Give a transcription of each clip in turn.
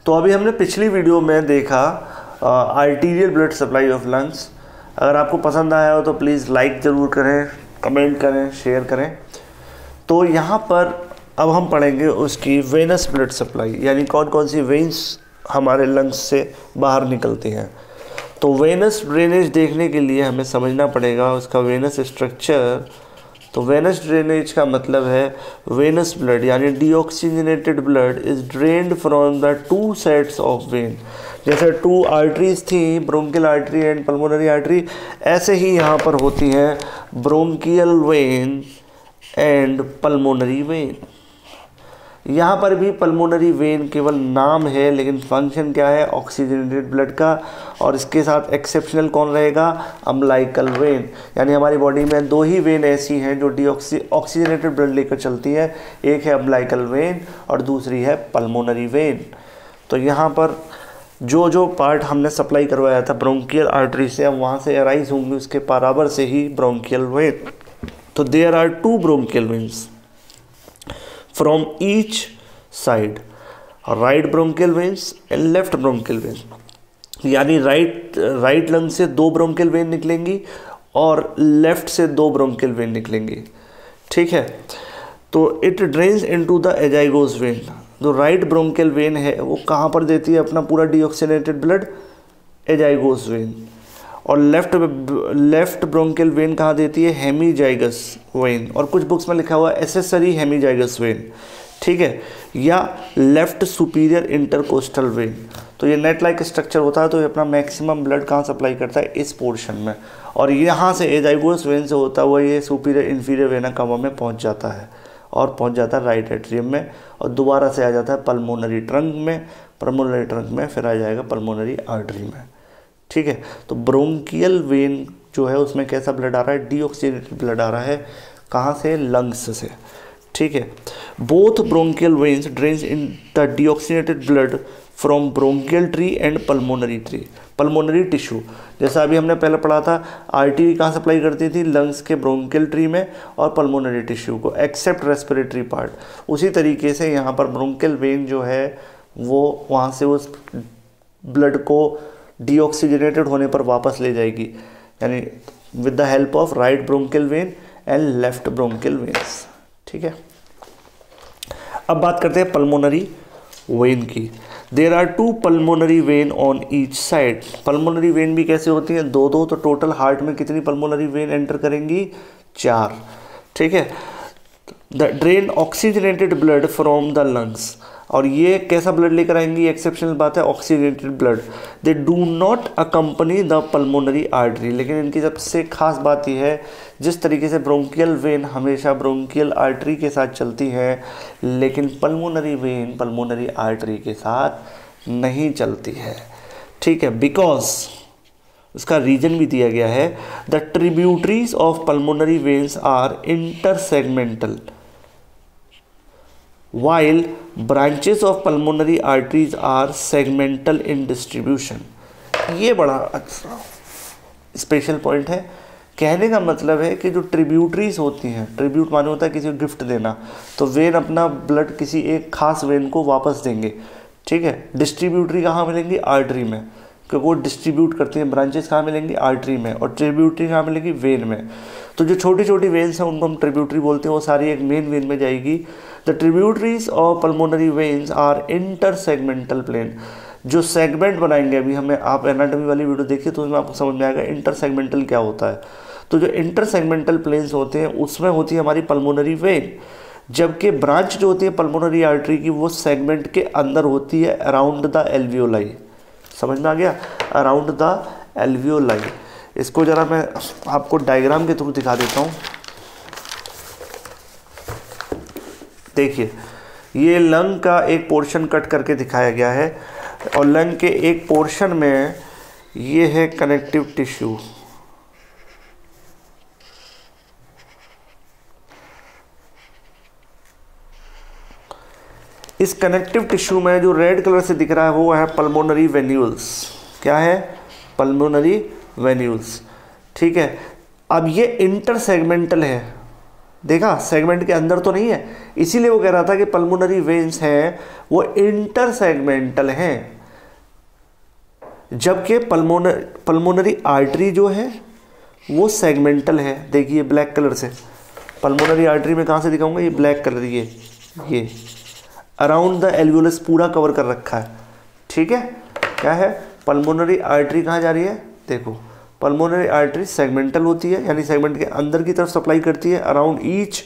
तो अभी हमने पिछली वीडियो में देखा arterial blood supply of lungs. अगर आपको पसंद आया हो तो प्लीज़ लाइक ज़रूर करें, कमेंट करें, शेयर करें। तो यहाँ पर अब हम पढ़ेंगे उसकी वेनस ब्लड सप्लाई, यानी कौन कौन सी वेन्स हमारे लंग्स से बाहर निकलती हैं। तो वेनस ड्रेनेज देखने के लिए हमें समझना पड़ेगा उसका वेनस स्ट्रक्चर। तो वेनस ड्रेनेज का मतलब है वेनस ब्लड यानी deoxygenated blood is drained from the two sets of vein. जैसे टू आर्टरीज थी, bronchial artery and pulmonary artery, ऐसे ही यहाँ पर होती हैं bronchial vein and pulmonary vein. यहाँ पर भी पल्मोनरी वेन केवल नाम है, लेकिन फंक्शन क्या है, ऑक्सीजनेटेड ब्लड का। और इसके साथ एक्सेप्शनल कौन रहेगा, अम्लाइकल वेन। यानी हमारी बॉडी में दो ही वेन ऐसी हैं जो ऑक्सीजनेटेड ब्लड लेकर चलती है, एक है अम्लाइकल वेन और दूसरी है पल्मोनरी वेन। तो यहाँ पर जो जो पार्ट हमने सप्लाई करवाया था ब्रोंकियल आर्टरी से, अब वहाँ से अराइज होंगी उसके बराबर से ही ब्रोंकियल वेन। तो there are two bronchial veins from each side, right bronchial veins and left bronchial vein। यानी राइट लंग से दो ब्रोंकियल वेन निकलेंगी और लेफ्ट से दो ब्रोंकियल वेन निकलेंगी, ठीक है। तो it drains into the azygos vein. जो राइट ब्रोंकियल वेन है वो कहाँ पर देती है अपना पूरा डीऑक्सीजनेटेड ब्लड, एजाइगोस वेन। और लेफ्ट ब्रोंकियल वेन कहाँ देती है, हेमीजाइगस वेन। और कुछ बुक्स में लिखा हुआ है एसेसरी हेमीजाइगस वेन, ठीक है, या लेफ्ट सुपीरियर इंटरकोस्टल वेन। तो ये नेट लाइक स्ट्रक्चर होता है। तो ये अपना मैक्सिमम ब्लड कहाँ सप्लाई करता है, इस पोर्शन में। और यहाँ से एजाइगोस वेन से होता हुआ ये सुपीरियर इन्फीरियर वेना कवा में पहुँच जाता है और पहुँच जाता है राइट एट्रियम में, और दोबारा से आ जाता है पल्मोनरी ट्रंक में, पल्मोनरी ट्रंक में फिर आ जाएगा पल्मोनरी आर्टरी में, ठीक है। तो ब्रोंकियल वेन जो है उसमें कैसा ब्लड आ रहा है, डीऑक्सीजनेटेड ब्लड आ रहा है। कहाँ से, लंग्स से, ठीक है। Both bronchial veins drains in the deoxygenated blood from bronchial tree and pulmonary tree, pulmonary tissue. जैसा अभी हमने पहले पढ़ा था, आर्टरी कहाँ सप्लाई करती थी, लंग्स के ब्रोंकियल ट्री में और पल्मोनरी टिश्यू को, एक्सेप्ट रेस्पिरेटरी पार्ट। उसी तरीके से यहाँ पर ब्रोंकियल वेन जो है वो वहाँ से उस ब्लड को डीऑक्सीजनेटेड होने पर वापस ले जाएगी, यानी with the help of right bronchial vein and left bronchial veins, ठीक है। अब बात करते हैं पल्मोनरी वेन की। There are two pulmonary vein on each side. Pulmonary vein भी कैसे होती हैं, दो दो। तो टोटल हार्ट में कितनी पल्मोनरी वेन एंटर करेंगी, 4, ठीक है। The drain oxygenated blood from the lungs. और ये कैसा ब्लड लेकर आएंगी, एक्सेप्शनल बात है, oxygenated blood. They do not accompany the pulmonary artery. लेकिन इनकी सबसे खास बात यह है, जिस तरीके से ब्रोंकियल वेन हमेशा ब्रोंकियल आर्टरी के साथ चलती है, लेकिन पल्मोनरी वेन पल्मोनरी आर्टरी के साथ नहीं चलती है, ठीक है। बिकॉज उसका रीजन भी दिया गया है, the tributaries of pulmonary veins are intersegmental while branches of pulmonary arteries are segmental in distribution। ये बड़ा अच्छा स्पेशल पॉइंट है। कहने का मतलब है कि जो ट्रिब्यूटरीज होती हैं, ट्रिब्यूट माने होता है किसी को गिफ्ट देना, तो वेन अपना ब्लड किसी एक खास वेन को वापस देंगे, ठीक है। डिस्ट्रीब्यूटरी कहाँ मिलेंगी, आर्टरी में, क्योंकि वो डिस्ट्रीब्यूट करती हैं। ब्रांचेस कहाँ मिलेंगी, आर्टरी में, और ट्रिब्यूटरी कहाँ मिलेगी, वेन में। तो जो छोटी छोटी वेन्स हैं उनको हम ट्रिब्यूटरी बोलते हैं, वो सारी एक मेन वेन में जाएगी। The tributaries of pulmonary veins are intersegmental plane. जो सेगमेंट बनाएंगे, अभी हमें आप एनाटॉमी वाली वीडियो देखिए तो उसमें आपको समझ में आएगा इंटरसेगमेंटल क्या होता है। तो जो इंटरसेगमेंटल प्लेन्स होते हैं उसमें होती है हमारी पल्मोनरी वेन, जबकि ब्रांच जो होती है पल्मोनरी आर्टरी की वो सेगमेंट के अंदर होती है, अराउंड द एल्वियोलाई। समझ में आ गया, अराउंड द एल्वियोलाई। इसको जरा मैं आपको डायग्राम के थ्रू दिखा देता हूँ। देखिए, ये लंग का एक पोर्शन कट करके दिखाया गया है, और लंग के एक पोर्शन में ये है कनेक्टिव टिश्यू। इस कनेक्टिव टिश्यू में जो रेड कलर से दिख रहा है वो है पल्मोनरी वेन्यूल्स। क्या है, पल्मोनरी वेन्यूल्स, ठीक है। अब ये इंटरसेगमेंटल है, देखा, सेगमेंट के अंदर तो नहीं है, इसीलिए वो कह रहा था कि पल्मोनरी वेन्स हैं वो इंटर सेगमेंटल हैं, जबकि पल्मोनरी आर्टरी जो है वो सेगमेंटल है। देखिए ब्लैक कलर से, पल्मोनरी आर्टरी में कहाँ से दिखाऊंगा, ये ब्लैक कलर, ये अराउंड द एल्वियोलस पूरा कवर कर रखा है, ठीक है। क्या है, पल्मोनरी आर्टरी कहाँ जा रही है, देखो पल्मोनरी आर्टरी सेगमेंटल होती है, यानी सेगमेंट के अंदर की तरफ सप्लाई करती है around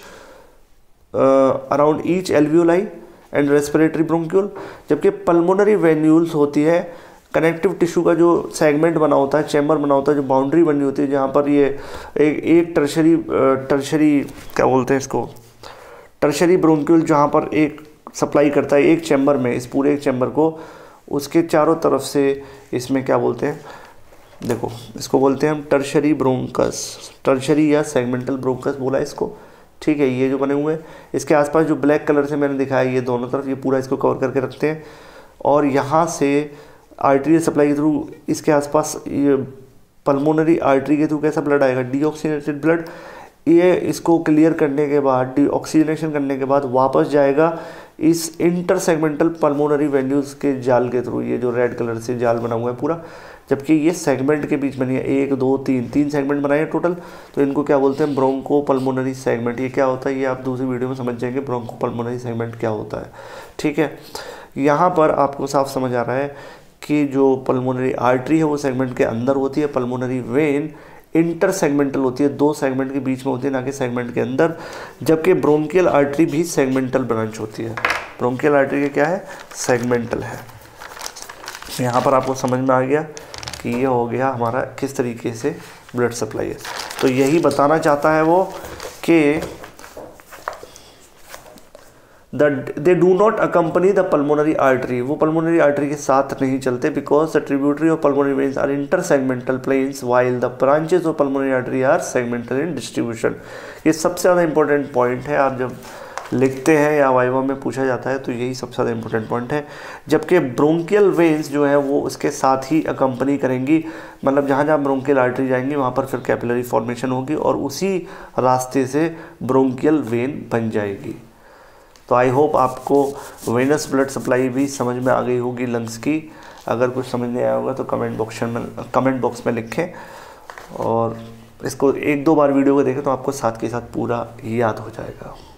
each alveoli and respiratory bronchiole, जबकि पल्मोनरी वेन्यूल्स होती है कनेक्टिव टिश्यू का जो सेगमेंट बना होता है, चैम्बर बना होता है, जो बाउंड्री बनी होती है, जहाँ पर ये एक टर्शरी क्या बोलते हैं इसको, टर्शरी ब्रोंक्यूल, जहाँ पर एक सप्लाई करता है एक चैम्बर में, इस पूरे एक चैम्बर को, उसके चारों तरफ से इसमें क्या बोलते हैं, देखो इसको बोलते हैं हम टर्शरी ब्रोंकस, टर्शरी या सेगमेंटल ब्रोंकस बोला इसको, ठीक है। ये जो बने हुए हैं, इसके आसपास जो ब्लैक कलर से मैंने दिखाया, ये दोनों तरफ ये पूरा इसको कवर करके रखते हैं, और यहाँ से आर्टरियल सप्लाई के थ्रू इसके आसपास ये पल्मोनरी आर्टरी के थ्रू कैसा ब्लड आएगा, डीऑक्सीनेटेड ब्लड, ये इसको क्लियर करने के बाद, डीऑक्सीजनेशन करने के बाद वापस जाएगा इस इंटरसेगमेंटल पल्मोनरी वेन्यूल्स के जाल के थ्रू, ये जो रेड कलर से जाल बना हुआ है पूरा, जबकि ये सेगमेंट के बीच में नहीं है, 1 2 3 सेगमेंट बनाए हैं टोटल, तो इनको क्या बोलते हैं, ब्रोंको पल्मोनरी सेगमेंट। ये क्या होता है, ये आप दूसरी वीडियो में समझ जाएंगे ब्रोंको पल्मोनरी सेगमेंट क्या होता है, ठीक है। यहाँ पर आपको साफ समझ आ रहा है कि जो पल्मोनरी आर्टरी है वो सेगमेंट के अंदर होती है, पल्मोनरी वेन इंटर सेगमेंटल होती है, 2 सेगमेंट के बीच में होती है, ना कि सेगमेंट के अंदर, जबकि ब्रोंकियल आर्टरी भी सेगमेंटल ब्रांच होती है। ब्रोंकियल आर्टरी के क्या है, सेगमेंटल है। यहाँ पर आपको समझ में आ गया कि ये हो गया हमारा किस तरीके से ब्लड सप्लाई है। तो यही बताना चाहता है वो कि they do not accompany the pulmonary artery, वो पल्मोनरी आर्टरी के साथ नहीं चलते, because the tributary of pulmonary veins are inter segmental planes while the branches of pulmonary artery are segmental in distribution. ये सबसे ज़्यादा इंपॉर्टेंट पॉइंट है, आप जब लिखते हैं या वाइवा में पूछा जाता है तो यही सबसे ज़्यादा इंपॉर्टेंट पॉइंट है। जबकि ब्रोंकियल वेन्स जो है वो उसके साथ ही अकम्पनी करेंगी, मतलब जहाँ जहाँ ब्रोंकियल आर्टरी जाएंगी वहाँ पर फिर कैपिलरी फॉर्मेशन होगी और उसी रास्ते से ब्रोंकियल वेन बन जाएगी। तो आई होप आपको वेनस ब्लड सप्लाई भी समझ में आ गई होगी लंग्स की। अगर कुछ समझ नहीं आया होगा तो कमेंट बॉक्स में लिखें, और इसको 1-2 बार वीडियो को देखें तो आपको साथ के साथ पूरा याद हो जाएगा।